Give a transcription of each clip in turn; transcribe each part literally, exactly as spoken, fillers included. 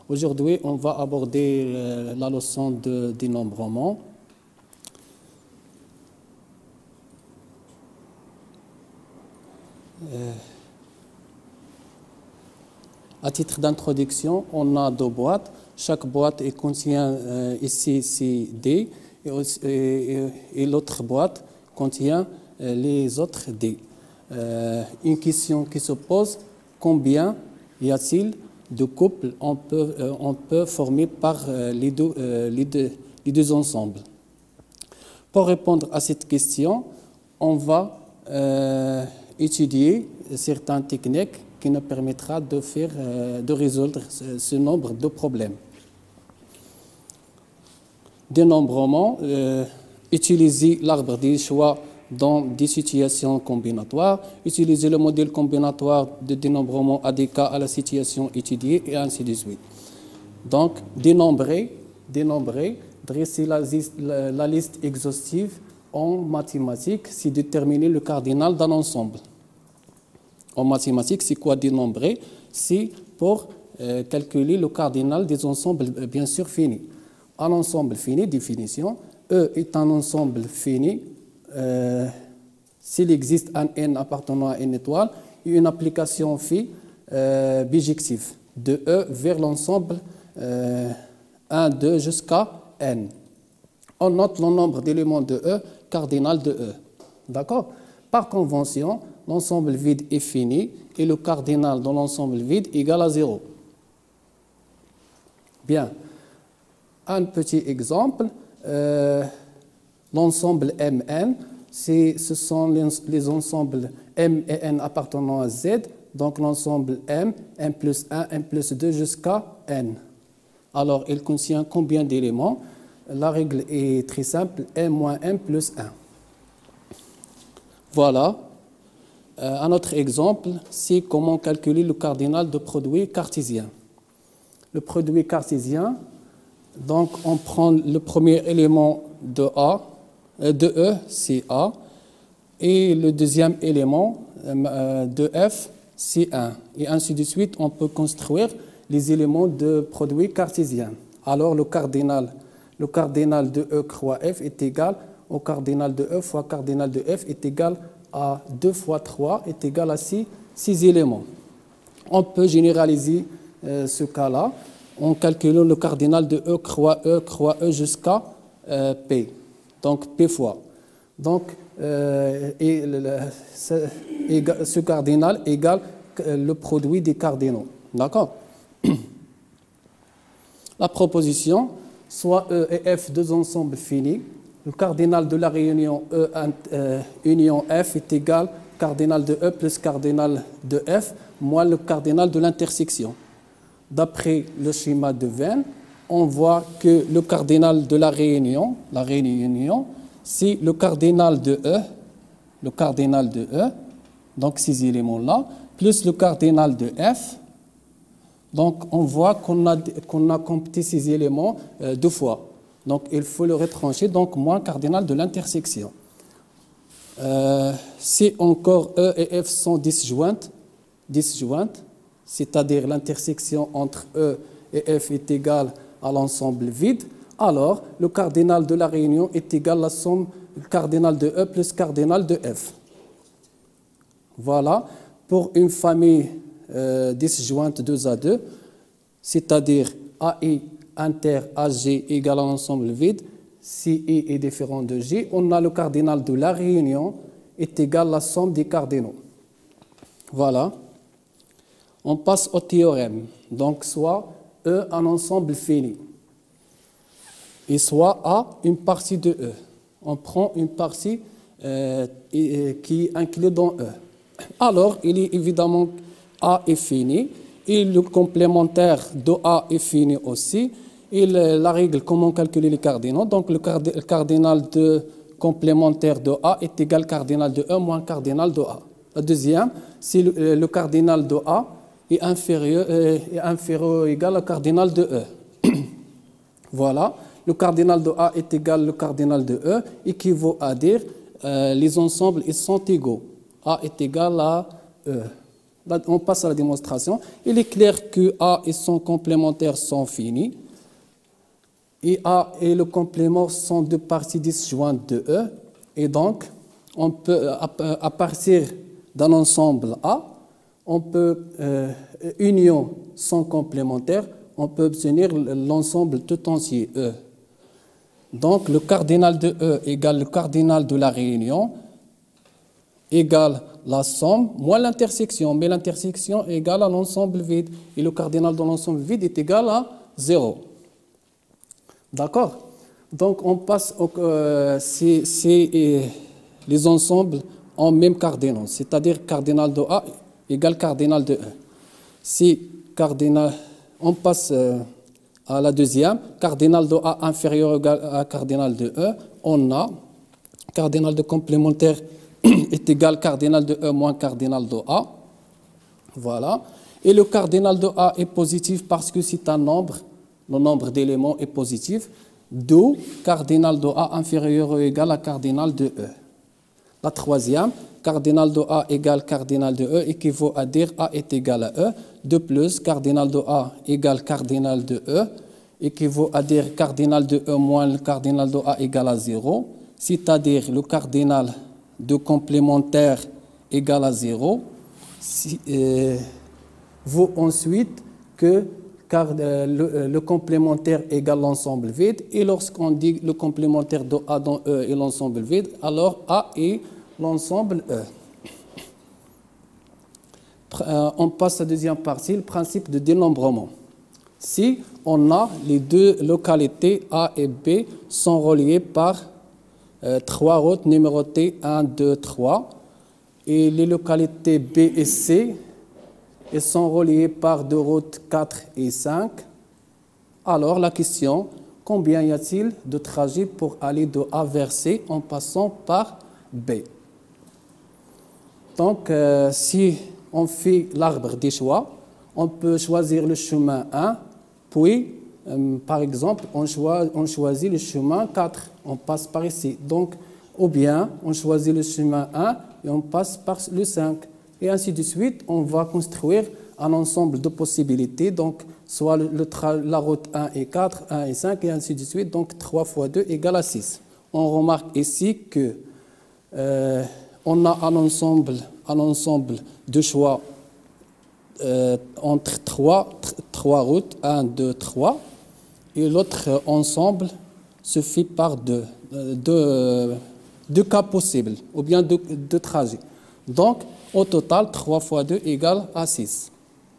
Aujourd'hui, on va aborder euh, la leçon de dénombrement. Euh, à titre d'introduction, on a deux boîtes. Chaque boîte contient euh, ici c'est D et, et, et l'autre boîte contient euh, les autres D. Euh, une question qui se pose, combien y a-t-il de couples on peut, euh, on peut former par euh, les, deux, euh, les, deux, les deux ensembles? Pour répondre à cette question, on va euh, étudier certaines techniques qui nous permettra de, faire, euh, de résoudre ce, ce nombre de problèmes. Dénombrement, euh, utiliser l'arbre des choix dans des situations combinatoires, utiliser le modèle combinatoire de dénombrement A D K à la situation étudiée et ainsi de suite. Donc, dénombrer, dénombrer dresser la, la, la liste exhaustive en mathématiques, c'est déterminer le cardinal d'un ensemble. En mathématiques, c'est quoi dénombrer? C'est pour euh, calculer le cardinal des ensembles bien sûr finis. Un ensemble fini, définition, E est un ensemble fini euh, s'il existe un N appartenant à une étoile et une application phi euh, bijective de E vers l'ensemble euh, un, deux jusqu'à N. On note le nombre d'éléments de E, cardinal de E. D'accord? Par convention, l'ensemble vide est fini et le cardinal dans l'ensemble vide égale à zéro. Bien. Un petit exemple, euh, l'ensemble M N, ce sont les, les ensembles M et N appartenant à Z, donc l'ensemble M, M plus un, M plus deux jusqu'à N. Alors, il contient combien d'éléments? La règle est très simple, M moins M plus un. Voilà. Euh, un autre exemple, c'est comment calculer le cardinal de produit cartésien. Le produit cartésien, donc on prend le premier élément de A, euh, de E, c'est A, et le deuxième élément euh, de F, c'est un. Et ainsi de suite, on peut construire les éléments de produit cartésien. Alors le cardinal, le cardinal de E croix F est égal au cardinal de E fois cardinal de F est égal à deux fois trois est égal à six, six éléments. On peut généraliser euh, ce cas-là en calculant le cardinal de E croix E croix E jusqu'à euh, P. Donc P fois. Donc euh, et le, le, ce, égal, ce cardinal égale le produit des cardinaux. D'accord? La proposition, soit E et F deux ensembles finis, le cardinal de la réunion E euh, union F est égal au cardinal de E plus cardinal de F moins le cardinal de l'intersection. D'après le schéma de Venn, on voit que le cardinal de la réunion, la réunion, c'est le cardinal de E, le cardinal de E, donc ces éléments-là, plus le cardinal de F. Donc, on voit qu'on a, qu'on a computé ces éléments euh, deux fois. Donc, il faut le retrancher, donc moins cardinal de l'intersection. Euh, si encore E et F sont disjointes, disjointes, c'est-à-dire l'intersection entre E et F est égale à l'ensemble vide, alors le cardinal de la réunion est égal à la somme cardinal de E plus cardinal de F. Voilà, pour une famille euh, disjointe deux à deux, c'est-à-dire A I inter A G égale à l'ensemble vide, si I est différent de J, on a le cardinal de la réunion est égal à la somme des cardinaux. Voilà. On passe au théorème. Donc, soit E un ensemble fini, et soit A une partie de E. On prend une partie euh, qui est inclue dans E. Alors, il est évidemment A est fini, et le complémentaire de A est fini aussi. Et le, la règle, comment calculer les cardinaux? Donc, le, card, le cardinal de complémentaire de A est égal au cardinal de E moins cardinal de A. La deuxième, c'est le, le cardinal de A est inférieur, euh, est inférieur ou égal au cardinal de E. Voilà, le cardinal de A est égal au cardinal de E, équivaut à dire euh, les ensembles ils sont égaux. A est égal à E. On passe à la démonstration. Il est clair que A et son complémentaire sont finis. Et A et le complément sont deux parties disjointes de E. Et donc, on peut, à partir d'un ensemble A, on peut, euh, union sans complémentaire, on peut obtenir l'ensemble tout entier E. Donc, le cardinal de E égale le cardinal de la réunion égale la somme moins l'intersection, mais l'intersection est égale à l'ensemble vide. Et le cardinal de l'ensemble vide est égal à zéro. D'accord? Donc, on passe au, euh, c'est, c'est, euh, les ensembles en même cardinal, c'est-à-dire cardinal de A égale cardinal de E. Si cardinal, on passe euh, à la deuxième, cardinal de A inférieur ou égal à cardinal de E, on a cardinal de complémentaire est égal cardinal de E moins cardinal de A. Voilà. Et le cardinal de A est positif parce que c'est un nombre, le nombre d'éléments est positif, d'où cardinal de A inférieur ou égal à cardinal de E. La troisième, cardinal de A égale cardinal de E équivaut à dire A est égal à E. De plus, cardinal de A égale cardinal de E équivaut à dire cardinal de E moins le cardinal de A égale à zéro, c'est-à-dire le cardinal de complémentaire égale à zéro, si, euh, vaut ensuite que car, euh, le, le complémentaire égale l'ensemble vide, et lorsqu'on dit le complémentaire de A dans E est l'ensemble vide, alors A est l'ensemble E. Euh, on passe à la deuxième partie, le principe de dénombrement. Si on a les deux localités A et B sont reliées par Euh, trois routes numérotées un, deux, trois, et les localités B et C elles sont reliées par deux routes quatre et cinq. Alors la question, combien y a-t-il de trajets pour aller de A vers C en passant par B? Donc euh, si on fait l'arbre des choix, on peut choisir le chemin un, puis euh, par exemple on, choi on choisit le chemin quatre. On passe par ici. Donc, ou bien, on choisit le chemin un et on passe par le cinq. Et ainsi de suite, on va construire un ensemble de possibilités. Donc, soit le, le la route un et quatre, un et cinq, et ainsi de suite. Donc, trois fois deux égale à six. On remarque ici que euh, on a un ensemble, un ensemble de choix euh, entre trois, trois routes, un, deux, trois, et l'autre ensemble se fait par deux, deux, deux cas possibles, ou bien deux, deux trajets. Donc, au total, trois fois deux égale à six.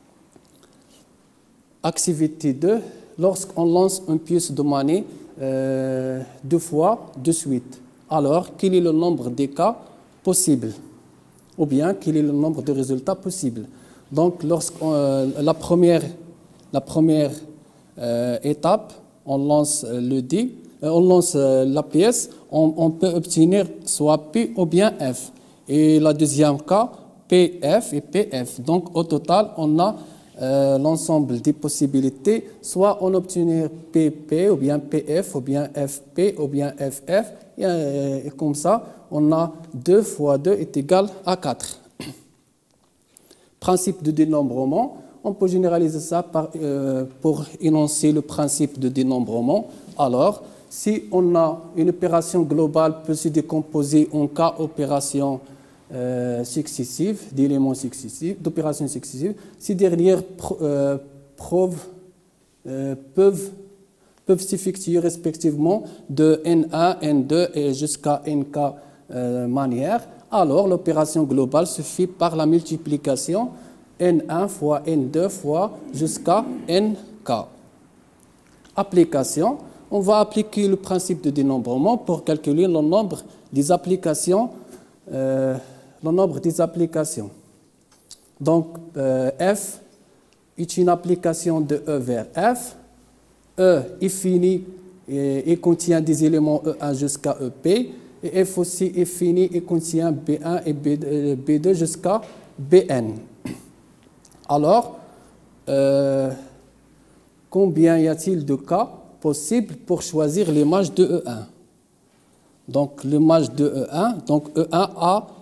Activité deux, lorsqu'on lance une pièce de monnaie euh, deux fois de suite, alors quel est le nombre de cas possibles, ou bien quel est le nombre de résultats possibles. Donc, lorsqu'on, euh, la première, la première euh, étape, on lance le dé, on lance la pièce, on, on peut obtenir soit P ou bien F. Et la deuxième cas, P F et P F. Donc au total, on a euh, l'ensemble des possibilités, soit on obtenir P P ou bien P F ou bien F P ou bien F F. Et, euh, et comme ça, on a deux fois deux est égal à quatre. Principe de dénombrement, on peut généraliser ça par, euh, pour énoncer le principe de dénombrement. Alors, si on a une opération globale peut se décomposer en cas opérations euh, successives, d'éléments successifs, d'opérations successives, ces dernières pro, euh, preuves, euh, peuvent, peuvent s'effectuer respectivement de N un, N deux et jusqu'à N K euh, manière. Alors l'opération globale se fait par la multiplication N un fois N deux fois jusqu'à N K. Application. On va appliquer le principe de dénombrement pour calculer le nombre des applications. Euh, le nombre des applications. Donc, euh, F est une application de E vers F. E est fini et, et contient des éléments E un jusqu'à E P. Et F aussi est fini et contient B un et B deux jusqu'à B N. Alors, euh, combien y a-t-il de cas possible pour choisir l'image de E un? Donc l'image de E un, donc E un A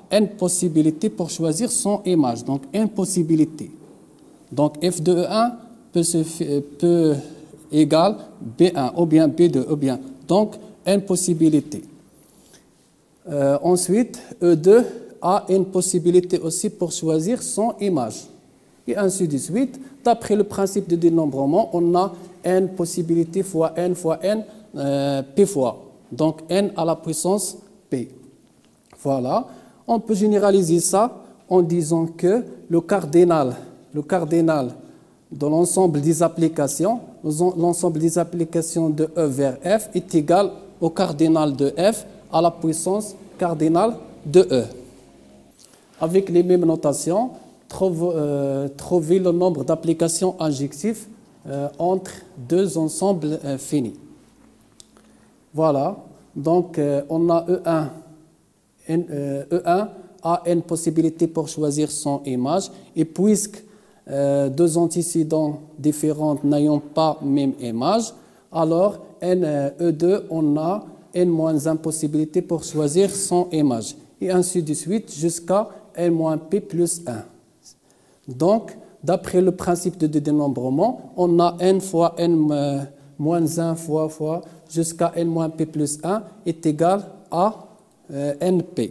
n possibilités pour choisir son image. Donc, n possibilités. Donc, f de E un peut, se, peut égale B un, ou bien B deux, ou bien. Donc, n possibilités. Euh, ensuite, E deux a une possibilité aussi pour choisir son image. Et ainsi de suite. D'après le principe de dénombrement, on a n possibilités fois n fois n, euh, p fois. Donc, n à la puissance p. Voilà. On peut généraliser ça en disant que le cardinal, le cardinal de l'ensemble des applications, l'ensemble des applications de E vers F est égal au cardinal de F à la puissance cardinale de E. Avec les mêmes notations, trouve, euh, trouver le nombre d'applications injectives euh, entre deux ensembles euh, finis. Voilà. Donc, euh, on a E un. N, euh, E un a une possibilité pour choisir son image. Et puisque euh, deux antécédents différents n'ayant pas même image, alors N, euh, E deux, on a n moins un possibilité pour choisir son image. Et ainsi de suite jusqu'à n moins p plus un. Donc, d'après le principe de dénombrement, on a n fois n euh, moins un fois fois jusqu'à n moins p plus un est égal à euh, np.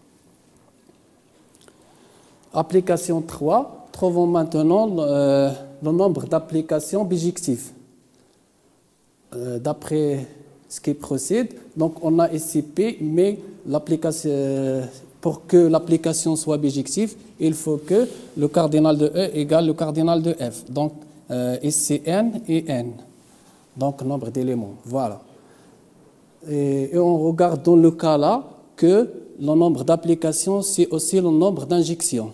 Application trois, trouvons maintenant euh, le nombre d'applications bijectives. Euh, d'après ce qui précède, donc on a ici P, mais l'application, euh, pour que l'application soit bijective, il faut que le cardinal de E égale le cardinal de F. Donc euh, ici N et N. Donc nombre d'éléments. Voilà. Et, et on regarde dans le cas là que le nombre d'applications, c'est aussi le nombre d'injections.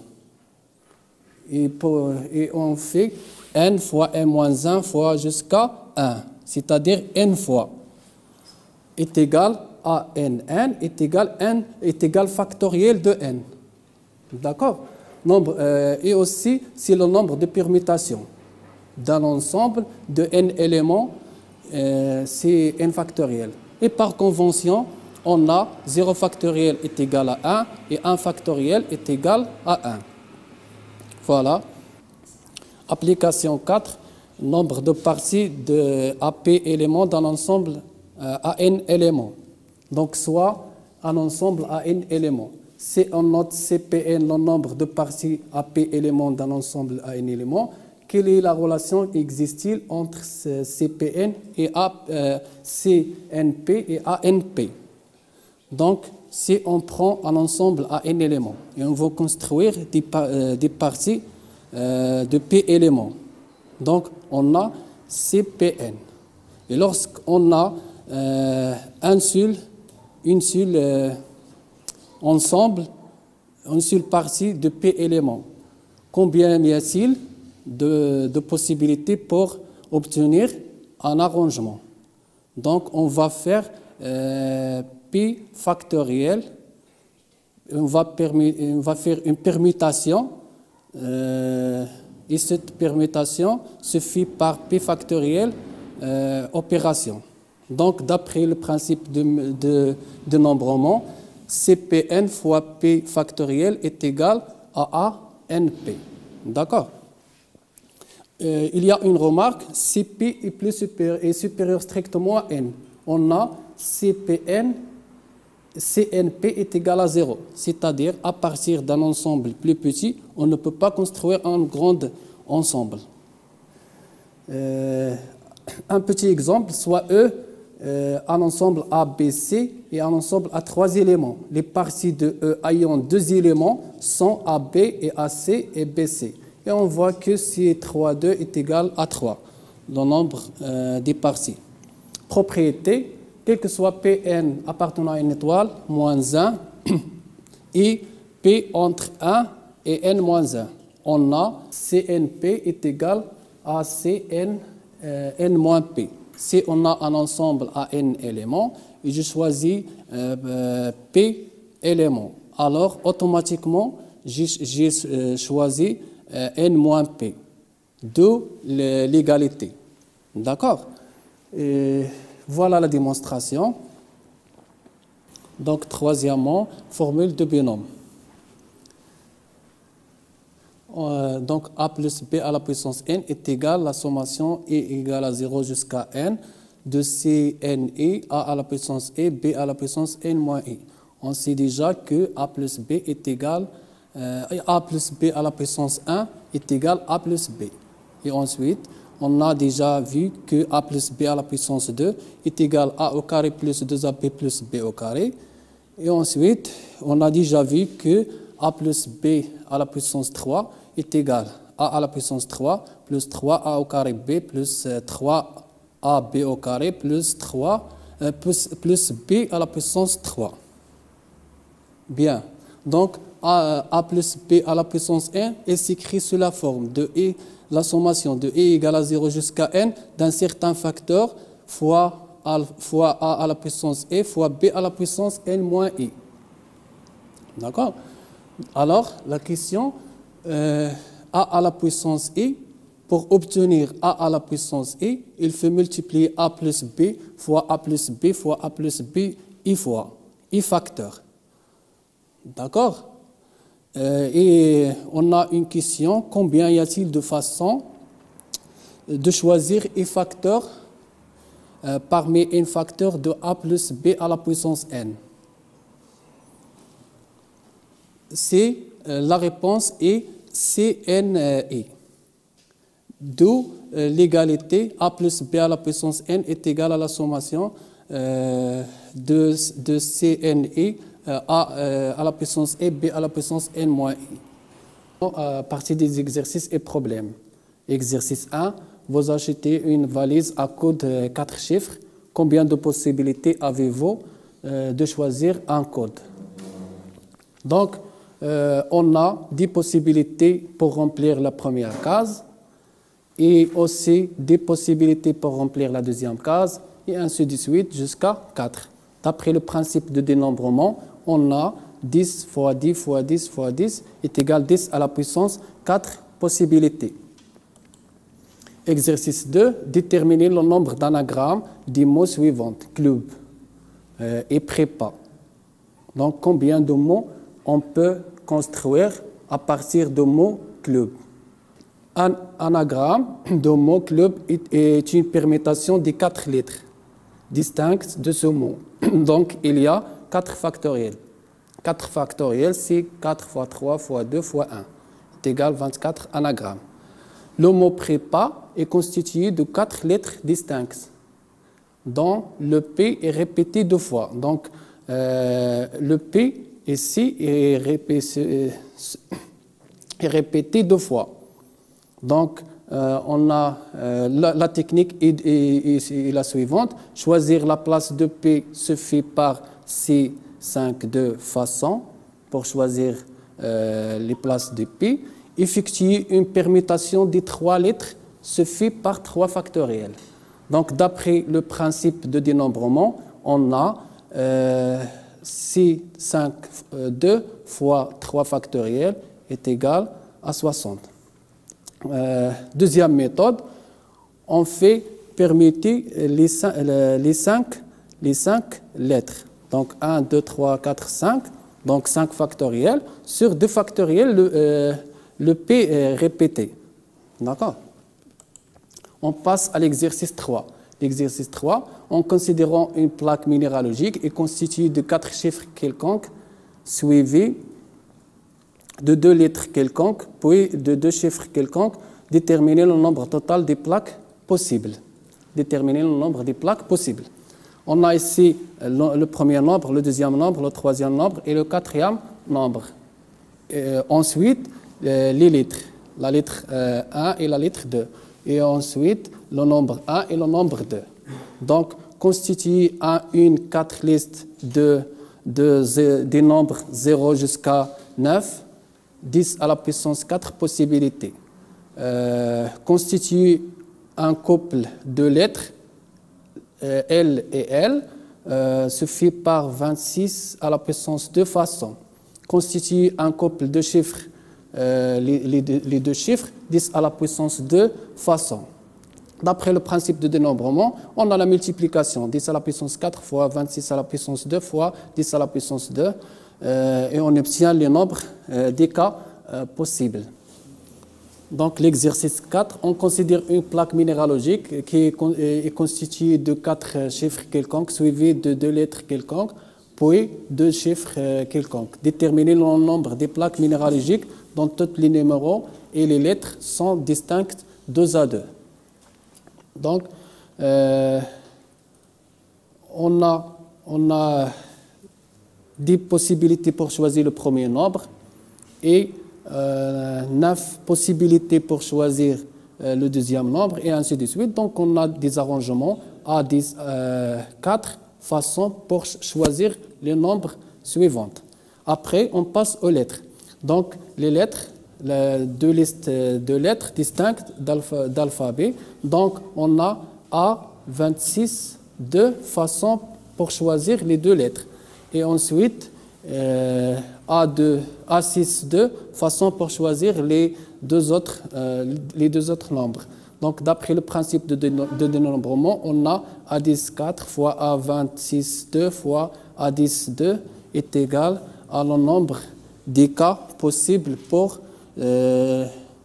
Et, pour, et on fait n fois n moins un fois jusqu'à un, c'est-à-dire n fois est égal à n. n est égal n est égal factoriel de n. D'accord? Nombre euh, et aussi c'est le nombre de permutations d'un ensemble de n éléments, euh, c'est n factoriel. Et par convention, on a zéro factoriel est égal à un et un factoriel est égal à un. Voilà. Application quatre, nombre de parties de A P éléments d'un ensemble euh, à n éléments. Donc, soit un ensemble à n éléments. Si on note C P n, le nombre de parties A P éléments d'un ensemble à n éléments, quelle est la relation existe-t-il entre C P n et A, euh, C N P et A N P? Donc, si on prend un ensemble à n éléments et on veut construire des, euh, des parties euh, de P éléments, donc on a C P n. Et lorsqu'on a euh, un seul, une seule euh, ensemble, une seule partie de P éléments, combien y a-t-il de, de possibilités pour obtenir un arrangement? Donc, on va faire euh, P factoriel, on va, permis, on va faire une permutation, euh, et cette permutation se fait par P factoriel euh, opération. Donc, d'après le principe de, de, de nombrement, C P n fois P factoriel est égal à A N P. D'accord? Euh, il y a une remarque, C P est, plus supérieur, est supérieur strictement à N. On a C P n, C N P est égal à zéro. C'est-à-dire, à partir d'un ensemble plus petit, on ne peut pas construire un grand ensemble. Euh, un petit exemple, soit E, euh, un ensemble A, B, C et un ensemble à trois éléments. Les parties de E ayant deux éléments sont A B et A C et B C. Et on voit que C trois deux est égal à trois, le nombre euh, des parties. Propriété, quel que soit P n appartenant à une étoile, moins un, et P entre un et n moins un. On a C N P est égal à C N, euh, n moins P. Si on a un ensemble à n éléments, et je choisis euh, euh, P éléments, alors automatiquement, j'ai euh, choisi euh, n moins P, d'où l'égalité. D'accord? Voilà la démonstration. Donc, troisièmement, formule de binôme. euh, donc a plus b à la puissance n est égal à la sommation e égale à zéro jusqu'à n de cne a à la puissance e, b à la puissance n moins i. On sait déjà que a plus b est égal, euh, a plus b à la puissance un est égal à a plus b. Et ensuite, on a déjà vu que a plus b à la puissance deux est égal à a au carré plus deux a b plus b au carré. Et ensuite, on a déjà vu que a plus b à la puissance trois est égal à a à la puissance trois plus trois a au carré b plus trois a b au carré plus, trois, euh, plus, plus b à la puissance trois. Bien, donc a, a plus b à la puissance n est s'écrit sous la forme de e, la sommation de e égale à zéro jusqu'à n d'un certain facteur fois a, fois a à la puissance e fois b à la puissance n moins i. D'accord? Alors, la question, euh, a à la puissance i, pour obtenir a à la puissance i, il faut multiplier a plus b fois a plus b fois a plus b i fois, i facteur. D'accord? euh, Et on a une question, combien y a-t-il de façons de choisir i facteur euh, parmi n facteur de a plus b à la puissance n? C'est euh, la réponse est C N I. D'où euh, l'égalité a plus b à la puissance n est égale à la sommation euh, de, de C N I euh, a euh, à la puissance e, b à la puissance n moins i. À partir des exercices et problèmes. Exercice un, vous achetez une valise à code de quatre chiffres. Combien de possibilités avez-vous euh, de choisir un code? Donc, Euh, on a dix possibilités pour remplir la première case et aussi dix possibilités pour remplir la deuxième case et ainsi de suite jusqu'à quatre. D'après le principe de dénombrement, on a dix fois dix fois dix fois dix est égal à dix à la puissance quatre possibilités. Exercice deux, déterminer le nombre d'anagrammes des mots suivants, club euh, et prépa. Donc, combien de mots on peut construire à partir de mots club. Un anagramme de mot club est une permutation des quatre lettres distinctes de ce mot. Donc, il y a quatre factoriels. quatre factoriels, c'est quatre fois trois fois deux fois un. C'est égal à vingt-quatre anagrammes. Le mot prépa est constitué de quatre lettres distinctes, dont le P est répété deux fois. Donc, euh, le P ici est répété, est répété deux fois. Donc, euh, on a euh, la, la technique est, est, est la suivante. Choisir la place de P se fait par C cinq de façon pour choisir euh, les places de P. Effectuer une permutation des trois lettres se fait par trois factoriels. Donc, d'après le principe de dénombrement, on a euh, C cinq deux fois trois factoriels est égal à soixante. Euh, deuxième méthode, on fait permuter les cinq, les cinq, les cinq lettres. Donc un, deux, trois, quatre, cinq, donc cinq factoriels. Sur deux factoriels, le, euh, le P est répété. D'accord? On passe à l'exercice trois. L'exercice trois, en considérant une plaque minéralogique est constituée de quatre chiffres quelconques, suivis de deux lettres quelconques, puis de deux chiffres quelconques, déterminer le nombre total des plaques possibles. Déterminer le nombre des plaques possibles. On a ici le, le premier nombre, le deuxième nombre, le troisième nombre et le quatrième nombre. Et ensuite, euh, les lettres, la lettre euh, un et la lettre deux. Et ensuite, le nombre un et le nombre deux. Donc, constituer en une quatre listes de, de, de, des nombres zéro jusqu'à neuf, dix à la puissance quatre possibilités. Euh, constituer un couple de lettres, euh, L et L, euh, se fait par vingt-six à la puissance deux façons. Constituer un couple de chiffres, euh, les, les, les deux chiffres, dix à la puissance deux façons. D'après le principe de dénombrement, on a la multiplication, dix à la puissance quatre fois vingt-six à la puissance deux fois dix à la puissance deux, euh, et on obtient les nombres euh, des cas euh, possibles. Donc l'exercice quatre, on considère une plaque minéralogique qui est, con- est constituée de quatre chiffres quelconques suivis de deux lettres quelconques, puis deux chiffres euh, quelconques. Déterminer le nombre des plaques minéralogiques dont tous les numéros et les lettres sont distincts deux à deux. Donc, euh, on a, on a dix possibilités pour choisir le premier nombre et euh, neuf possibilités pour choisir euh, le deuxième nombre et ainsi de suite. Donc, on a des arrangements à dix, euh, quatre façons pour ch- choisir les nombres suivants. Après, on passe aux lettres. Donc, les lettres, les deux listes de lettres distinctes d'alpha- d'alphabet. Donc, on a A vingt-six, deux façons pour choisir les deux lettres. Et ensuite, euh, A deux, A six, deux façons pour choisir les deux autres, euh, les deux autres nombres. Donc, d'après le principe de, déno- de dénombrement, on a A dix, quatre fois A vingt-six, deux fois A dix, deux est égal à le nombre des cas possibles pour euh,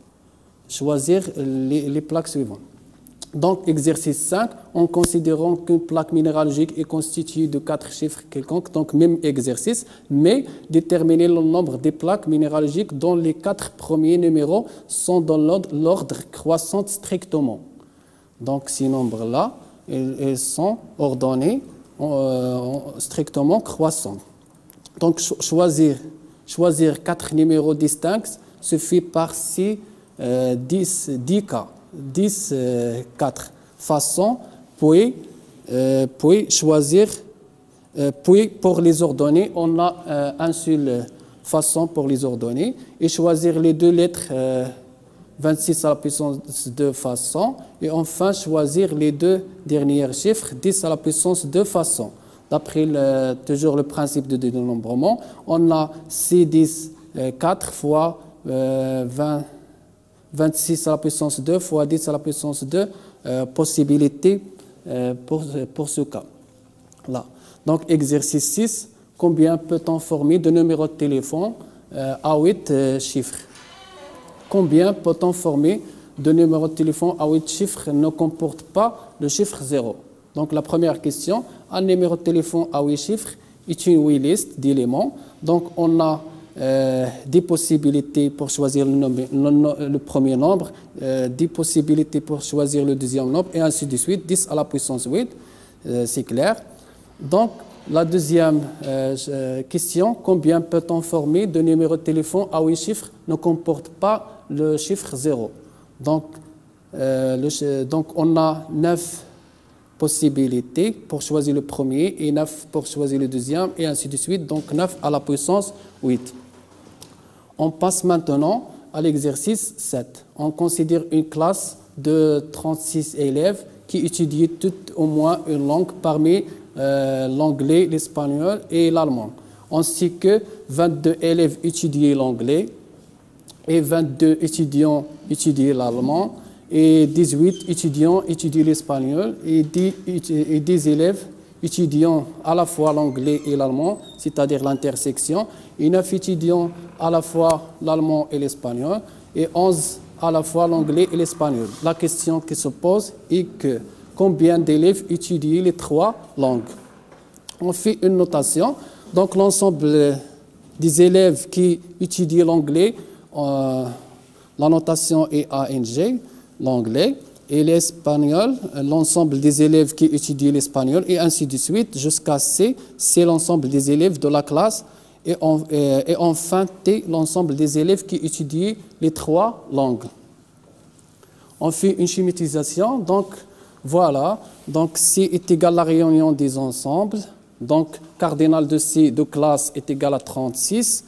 choisir les, les plaques suivantes. Donc, exercice cinq, en considérant qu'une plaque minéralogique est constituée de quatre chiffres quelconques, donc même exercice, mais déterminer le nombre des plaques minéralogiques dont les quatre premiers numéros sont dans l'ordre l'ordre croissant strictement. Donc, ces nombres-là, ils, ils sont ordonnés euh, strictement croissants. Donc, cho- choisir, choisir quatre numéros distincts se fait par six, euh, dix, dix cas. dix, euh, quatre façons, puis, euh, puis choisir, euh, puis pour les ordonner, on a euh, une seule façon pour les ordonner, et choisir les deux lettres euh, vingt-six à la puissance deux façons, et enfin choisir les deux derniers chiffres dix à la puissance deux façons. D'après le, toujours le principe de dénombrement, on a C dix, euh, quatre fois euh, vingt, vingt-six à la puissance deux fois dix à la puissance deux euh, possibilités euh, pour, pour ce cas. Là. Donc, exercice six, combien peut-on former de numéros de téléphone euh, à huit euh, chiffres? Combien peut-on former de numéros de téléphone à huit chiffres ne comporte pas le chiffre zéro? Donc, la première question, un numéro de téléphone à huit chiffres est une huit liste d'éléments. Donc, on a Euh, des possibilités pour choisir le, nombre, le, le premier nombre, euh, des possibilités pour choisir le deuxième nombre, et ainsi de suite, dix à la puissance huit, euh, c'est clair. Donc, la deuxième euh, question, combien peut-on former de numéros de téléphone à huit chiffres ne comporte pas le chiffre zéro? Donc, euh, le, donc on a neuf possibilités pour choisir le premier et neuf pour choisir le deuxième, et ainsi de suite, donc neuf à la puissance huit. On passe maintenant à l'exercice sept. On considère une classe de trente-six élèves qui étudient toutes au moins une langue parmi euh, l'anglais, l'espagnol et l'allemand, ainsi que vingt-deux élèves étudient l'anglais et vingt-deux étudiants étudient l'allemand et dix-huit étudiants étudient l'espagnol et dix, et dix élèves étudiant à la fois l'anglais et l'allemand, c'est-à-dire l'intersection, et neuf étudiants à la fois l'allemand et l'espagnol, et onze à la fois l'anglais et l'espagnol. La question qui se pose est que combien d'élèves étudient les trois langues? On fait une notation. Donc l'ensemble des élèves qui étudient l'anglais, euh, la notation est A N G, l'anglais, et l'espagnol, l'ensemble des élèves qui étudient l'espagnol, et ainsi de suite, jusqu'à C, c'est l'ensemble des élèves de la classe, et, en, et, et enfin T, l'ensemble des élèves qui étudient les trois langues. On fait une schématisation, donc voilà, donc C est égal à la réunion des ensembles, donc cardinal de C de classe est égal à trente-six,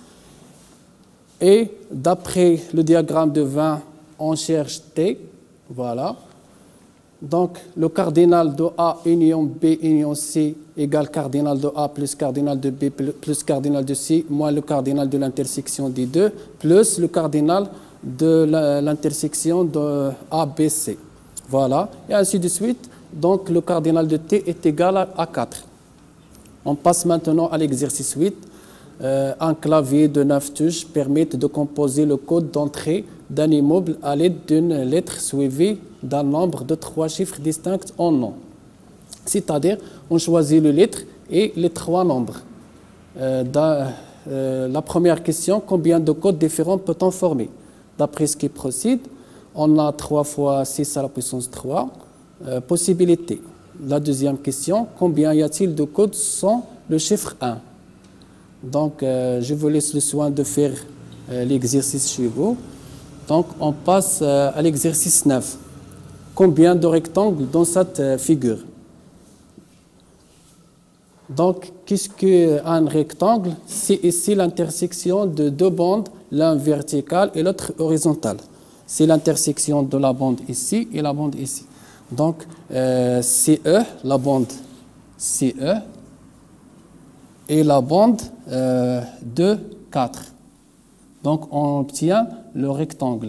et d'après le diagramme de vingt, on cherche T, voilà. Donc, le cardinal de A union B union C égale cardinal de A plus cardinal de B plus cardinal de C moins le cardinal de l'intersection des deux plus le cardinal de l'intersection de A B C. Voilà. Et ainsi de suite. Donc, le cardinal de T est égal à quatre. On passe maintenant à l'exercice huit. Euh, un clavier de neuf touches permet de composer le code d'entrée d'un immeuble à l'aide d'une lettre suivie d'un nombre de trois chiffres distincts en nom. C'est-à-dire, on choisit les lettres et les trois nombres. Euh, dans, euh, la première question, combien de codes différents peut-on former? D'après ce qui procède, on a trois fois six à la puissance trois euh, possibilités. La deuxième question, combien y a-t-il de codes sans le chiffre un? Donc, euh, je vous laisse le soin de faire euh, l'exercice chez vous. Donc, on passe euh, à l'exercice neuf. Combien de rectangles dans cette euh, figure? Donc, qu'est-ce qu'un rectangle? C'est ici l'intersection de deux bandes, l'un vertical et l'autre horizontal. C'est l'intersection de la bande ici et la bande ici. Donc, euh, C E, la bande C E, et la bande euh, deux, quatre. Donc, on obtient le rectangle.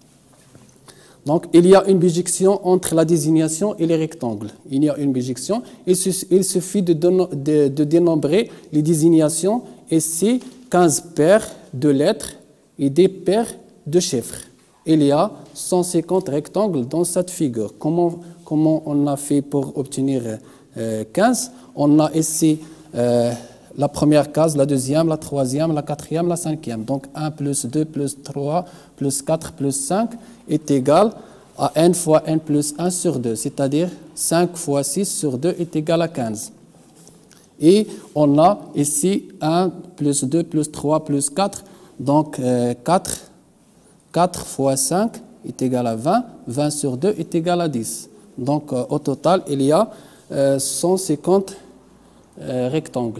Donc, il y a une bijection entre la désignation et les rectangles. Il y a une bijection. Il, il suffit de, de, de dénombrer les désignations ici, quinze paires de lettres et des paires de chiffres. Il y a cent cinquante rectangles dans cette figure. Comment, comment on a fait pour obtenir euh, quinze? On a ici euh, la première case, la deuxième, la troisième, la quatrième, la cinquième. Donc un plus deux plus trois plus quatre plus cinq est égal à n fois n plus un sur deux, c'est-à-dire cinq fois six sur deux est égal à quinze. Et on a ici un plus deux plus trois plus quatre, donc euh, quatre, quatre fois cinq est égal à vingt, vingt sur deux est égal à dix. Donc euh, au total, il y a euh, cent cinquante euh, rectangles.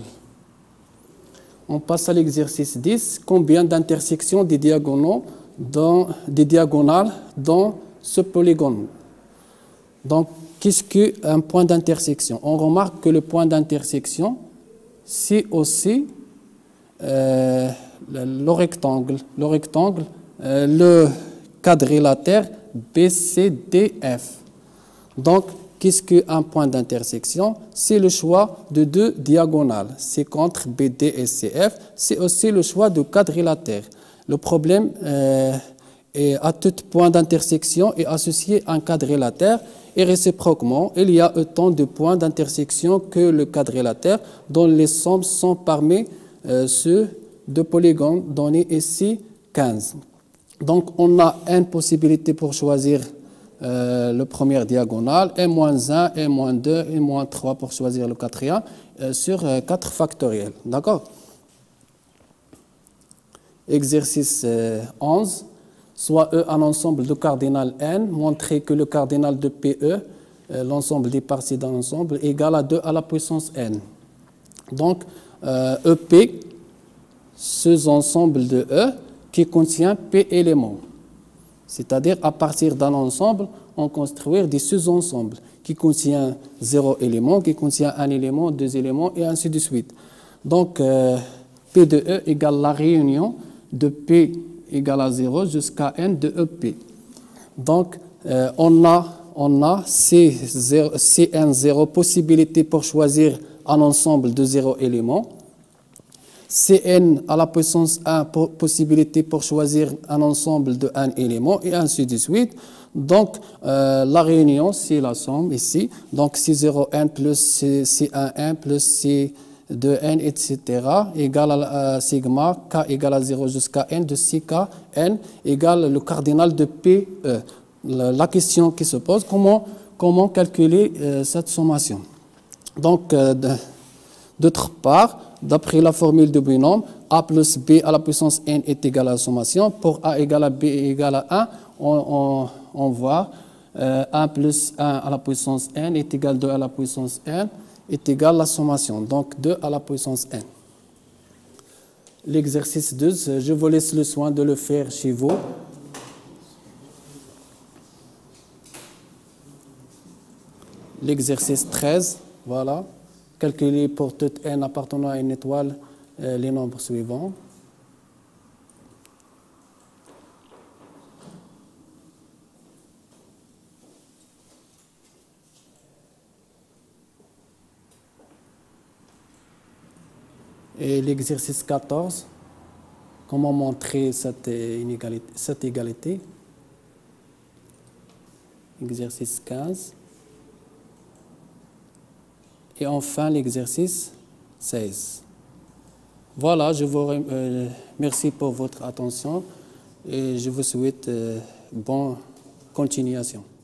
On passe à l'exercice dix. Combien d'intersections des diagonaux dans, des diagonales dans ce polygone? Donc, qu'est-ce qu'un point d'intersection? On remarque que le point d'intersection, c'est aussi euh, le, le rectangle, le, rectangle euh, le quadrilatère B C D F. Donc, qu'est-ce qu'un point d'intersection? C'est le choix de deux diagonales. C'est contre B D et C F. C'est aussi le choix de quadrilatère. Le problème euh, est à tout point d'intersection est associé à un quadrilatère et réciproquement, il y a autant de points d'intersection que le quadrilatère dont les sommes sont parmi euh, ceux de polygones donnés ici quinze. Donc, on a une possibilité pour choisir Euh, le premier diagonale, n moins un, n moins deux, n moins trois pour choisir le quatrième, euh, sur euh, quatre factoriels. D'accord? Exercice euh, onze. Soit E un ensemble de cardinal n, montrer que le cardinal de P E, euh, l'ensemble des parties d'un ensemble, est égal à deux à la puissance n. Donc, euh, E P, ce ensemble de E qui contient P éléments. C'est-à-dire, à partir d'un ensemble, on construit des sous-ensembles qui contiennent zéro élément, qui contient un élément, deux éléments, et ainsi de suite. Donc, euh, P de E égale la réunion de P égale à zéro jusqu'à n de E P. Donc, euh, on a, on a C N zéro possibilité pour choisir un ensemble de zéro éléments. Cn à la puissance un possibilité pour choisir un ensemble de un élément et ainsi de suite. Donc, euh, la réunion, c'est la somme ici. Donc, C zéro n plus C un n plus C deux n, et cetera égale à, à sigma k égale à zéro jusqu'à n de C K n égale le cardinal de P E. La, la question qui se pose, comment, comment calculer euh, cette sommation? Donc, euh, d'autre part, d'après la formule de binôme, A plus B à la puissance n est égal à la sommation. Pour A égale à B égale à un, on, on, on voit euh, un plus un à la puissance n est égal à deux à la puissance n est égal à la sommation. Donc deux à la puissance n. L'exercice douze, je vous laisse le soin de le faire chez vous. L'exercice treize, voilà. Calculer pour toute n appartenant à une étoile euh, les nombres suivants. Et l'exercice quatorze. comment montrer cette inégalité, cette égalité. Exercice quinze. Et enfin l'exercice seize. Voilà, je vous remercie pour votre attention et je vous souhaite euh, bonne continuation.